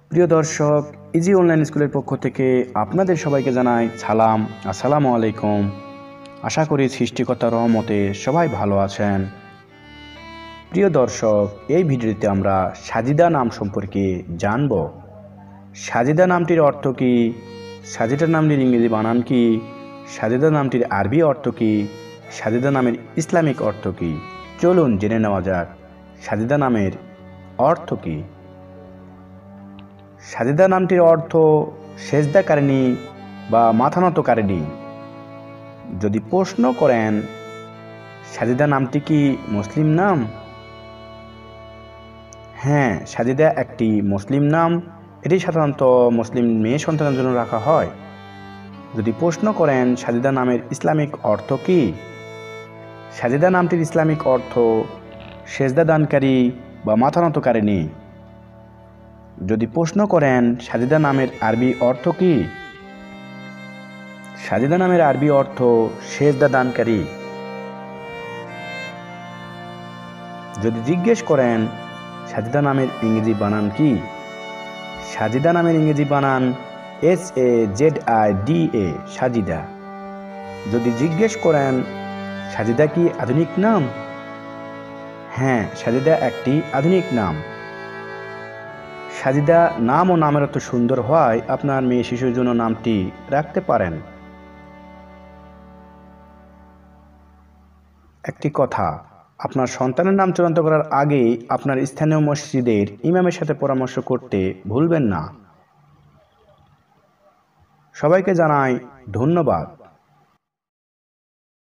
প্রিয় দর্শক, easy online স্কুলের পক্ষ থেকে আপনাদের সবাইকে জানাই সালাম, আসসালামু আলাইকুম। আশা করি সৃষ্টিকর্তার রহমতে সবাই ভালো আছেন। প্রিয় দর্শক, এই ভিডিওতে আমরা সাজিদা নাম সম্পর্কে জানব। সাজিদা নামটির অর্থ কী, সাজিদা নামটির ইংরেজি বানান কী, সাজিদা নামটির আরবি অর্থ কী, সাজিদা নামের ইসলামিক অর্থ কী। চলুন জেনে নেওয়া যাক সাজিদা নামের অর্থ কী। সাজিদা নামটির অর্থ সেজদাকারিণী বা মাথানতকারিণী। যদি প্রশ্ন করেন সাজিদা নামটি কি মুসলিম নাম? হ্যাঁ, সাজিদা একটি মুসলিম নাম। এটি সাধারণত মুসলিম মেয়ে সন্তানের জন্য রাখা হয়। যদি প্রশ্ন করেন সাজিদা নামের ইসলামিক অর্থ কি? সাজিদা নামটির ইসলামিক অর্থ সেজদা দানকারী বা মাথানতকারিণী। যদি প্রশ্ন করেন সাজিদা নামের আরবি অর্থ কি? সাজিদা নামের আরবি অর্থ সেজদা দানকারী। যদি জিজ্ঞেস করেন সাজিদা নামের ইংরেজি বানান কি? সাজিদা নামের ইংরেজি বানান SAZIDA, সাজিদা। যদি জিজ্ঞেস করেন সাজিদা কি আধুনিক নাম? হ্যাঁ, সাজিদা একটি আধুনিক নাম। সাজিদা নাম ও নামের অর্থ সুন্দর হওয়ায় আপনার মেয়ে শিশুর জন্য নামটি রাখতে পারেন। একটি কথা, আপনার সন্তানের নাম চূড়ান্ত করার আগে আপনার স্থানীয় মসজিদের ইমামের সাথে পরামর্শ করতে ভুলবেন না। সবাইকে জানাই ধন্যবাদ।